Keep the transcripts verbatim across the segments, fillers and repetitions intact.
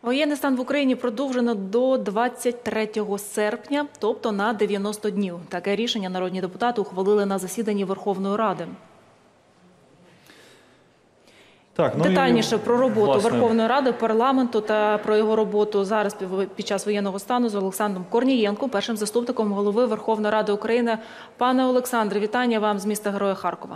Воєнний стан в Україні продовжено до двадцять третього серпня, тобто на дев'яносто днів. Таке рішення народні депутати ухвалили на засіданні Верховної Ради. Так, ну Детальніше і, про роботу власне... Верховної Ради, парламенту та про його роботу зараз під час воєнного стану з Олександром Корнієнком, першим заступником голови Верховної Ради України. Пане Олександре, вітання вам з міста Героя Харкова.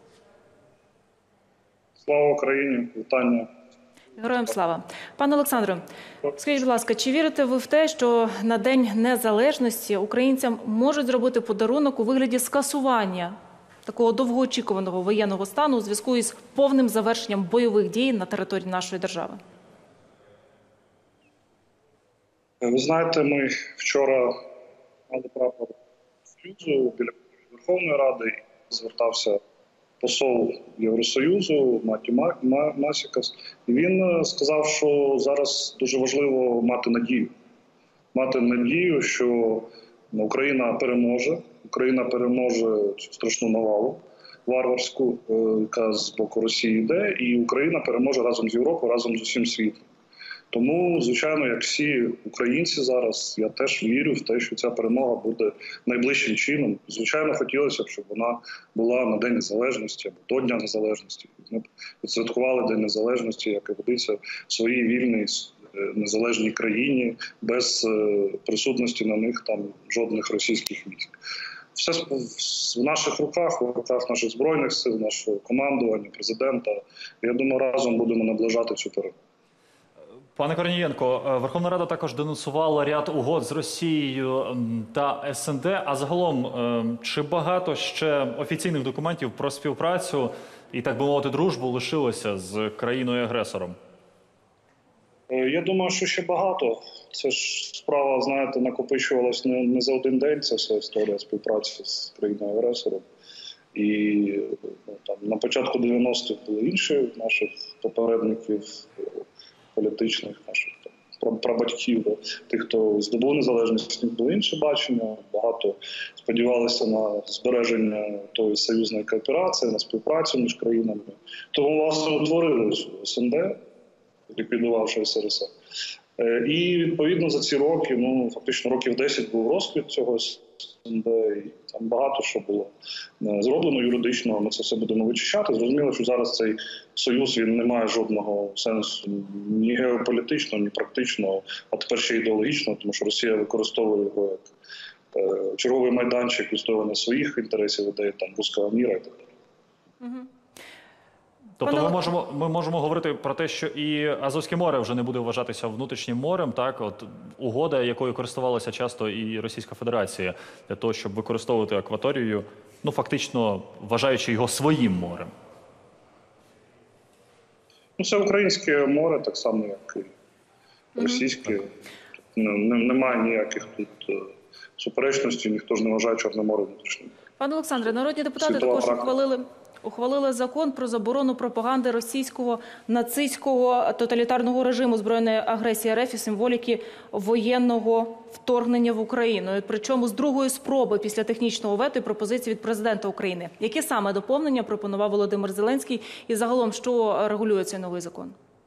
Слава Україні! Вітання! Героям слава. Пане Олександре, скажіть, будь ласка, чи вірите ви в те, що на День Незалежності українцям можуть зробити подарунок у вигляді скасування такого довгоочікуваного воєнного стану у зв'язку із повним завершенням бойових дій на території нашої держави? Ви знаєте, ми вчора мали прапор Союзу біля Верховної Ради, звертався посол Євросоюзу Маті Масікас, і він сказав, що зараз дуже важливо мати надію. Мати надію, що Україна переможе, Україна переможе цю страшну навалу варварську, яка з боку Росії йде, і Україна переможе разом з Європою, разом з усім світом. Тому, звичайно, як всі українці зараз, я теж вірю в те, що ця перемога буде найближчим чином. Звичайно, хотілося б, щоб вона була на День Незалежності або до Дня Незалежності. Ми б відсвяткували День Незалежності, як і годиться в своїй вільній незалежній країні, без присутності на них там жодних російських військ. Все в наших руках, в руках наших Збройних сил, нашого командування, президента. Я думаю, разом будемо наближати цю перемогу. Пане Корнієнко, Верховна Рада також денонсувала ряд угод з Росією та ес ен де. А загалом, чи багато ще офіційних документів про співпрацю і, так би мовити, дружбу лишилося з країною-агресором? Я думаю, що ще багато. Це ж справа, знаєте, накопичувалась не, не за один день, це вся історія співпраці з країною-агресором. І ну, там, на початку дев'яностих були інші наших попередників, політичних наших там, прабатьків, тих, хто здобув незалежність, було інше бачення. Багато сподівалися на збереження тої союзної кооперації, на співпрацю між країнами. Тому, власне, утворили ес ен де, ліквідувавши ес ер ес ер. І, відповідно, за ці роки, ну, фактично років десять був розквіт цього ес ен де, і там багато що було зроблено юридично, ми це все будемо вичищати. Зрозуміло, що зараз цей союз, він не має жодного сенсу ні геополітичного, ні практичного, а тепер ще ідеологічного, тому що Росія використовує його як е, черговий майданчик відстоювання своїх інтересів, ідеї там руського міра і так далі. Угу. Тобто ми можемо, ми можемо говорити про те, що і Азовське море вже не буде вважатися внутрішнім морем, так? От угода, якою користувалася часто і Російська Федерація, для того, щоб використовувати акваторію, ну фактично вважаючи його своїм морем. Ну, це українське море, так само, як і російське. Mm-hmm. Немає ніяких тут суперечностей, ніхто ж не вважає Чорне море внутрішнім. Пане Олександре, народні депутати Світова також практика. ухвалили... Ухвалили закон про заборону пропаганди російського нацистського тоталітарного режиму збройної агресії РФ і символіки воєнного вторгнення в Україну. Причому з другої спроби після технічного вето і пропозиції від президента України. Які саме доповнення пропонував Володимир Зеленський і загалом, що регулює цей новий закон?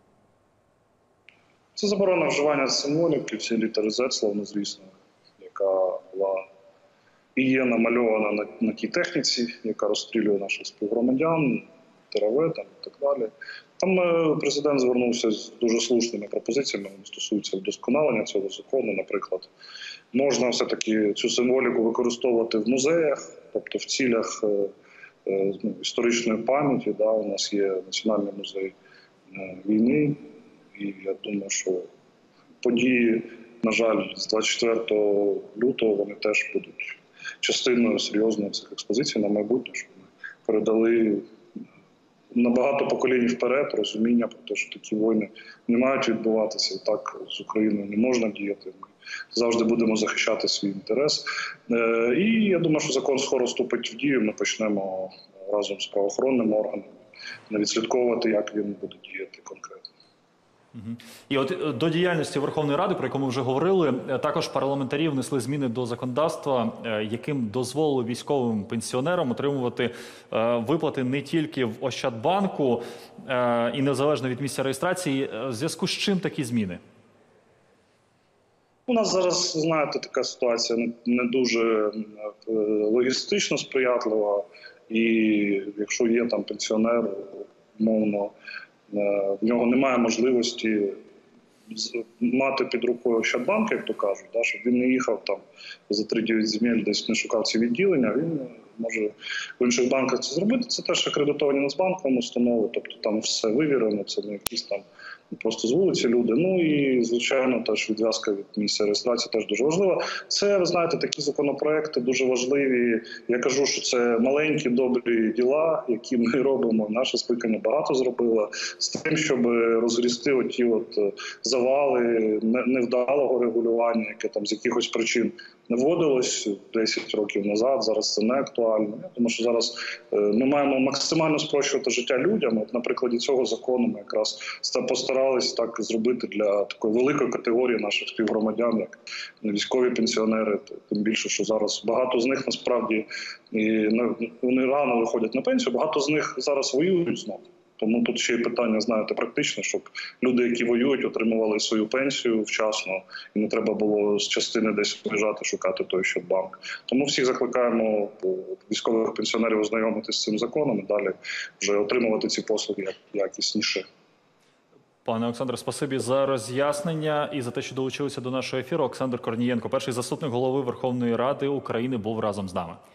Це заборона вживання символіки, всі літери зет, словно звісно, яка була і є намальована на, на тій техніці, яка розстрілює наших співгромадян, ТРВ там, і так далі. Там е, президент звернувся з дуже слушними пропозиціями, вони стосуються вдосконалення цього закону. Наприклад, можна все-таки цю символіку використовувати в музеях, тобто в цілях е, е, ну, історичної пам'яті. Да, у нас є Національний музей е, війни, і я думаю, що події, на жаль, з двадцять четвертого лютого вони теж будуть частиною серйозної цих експозицій на майбутнє, щоб ми передали на багато поколінь вперед розуміння про те, що такі війни не мають відбуватися, і так з Україною не можна діяти. Ми завжди будемо захищати свій інтерес. І я думаю, що закон скоро вступить в дію, ми почнемо разом з правоохоронними органами відслідковувати, як він буде діяти конкретно. І от до діяльності Верховної Ради, про яку ми вже говорили, також парламентарі внесли зміни до законодавства, яким дозволили військовим пенсіонерам отримувати виплати не тільки в Ощадбанку і незалежно від місця реєстрації. В зв'язку з чим такі зміни? У нас зараз, знаєте, така ситуація не, не дуже е, логістично сприятлива, і якщо є там пенсіонер, умовно, е, в нього немає можливості з- мати під рукою Ощадбанк, як то кажуть, да, щоб він не їхав там за три дев'ять земель, десь не шукав ці відділення, він може в інших банках це зробити. Це теж акредитовані Нацбанком установи, тобто там все вивірено, це не якісь там просто з вулиці люди. Ну і, звичайно, теж відв'язка від місця реєстрації теж дуже важлива. Це, ви знаєте, такі законопроекти дуже важливі. Я кажу, що це маленькі, добрі діла, які ми робимо. Наше скликання багато зробило з тим, щоб розгрісти оті от завали не- невдалого регулювання, яке там з якихось причин не вводилось десять років назад, зараз це не актуально. Я думаю, що зараз е, ми маємо максимально спрощувати життя людям. От на прикладі цього закону ми якраз ста- постарались так зробити для такої великої категорії наших співгромадян, як військові пенсіонери. Тим більше, що зараз багато з них насправді і на- вони рано виходять на пенсію, багато з них зараз воюють знову. Тому тут ще й питання, знаєте, практичне, щоб люди, які воюють, отримували свою пенсію вчасно, і не треба було з частини десь виїжджати, шукати той Ощадбанк. Тому всіх закликаємо е, військових пенсіонерів ознайомитися з цим законом і далі вже отримувати ці послуги як- якісніше. Пане Олександре, спасибі за роз'яснення і за те, що долучилися до нашого ефіру. Олександр Корнієнко, перший заступник голови Верховної Ради України, був разом з нами.